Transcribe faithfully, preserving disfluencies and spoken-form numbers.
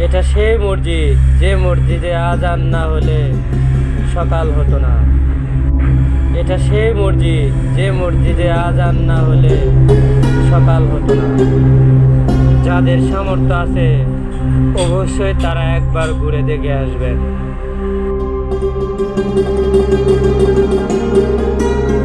এটা সেই মসজিদ যে মসজিদে আজান না হলে সকাল হতো না। এটা সেই মসজিদ যে মসজিদে আজান না হলে সকাল হতো না। যাদের সামর্থ্য আছে অবশ্যই তারা একবার ঘুরে দেখে আসবেন।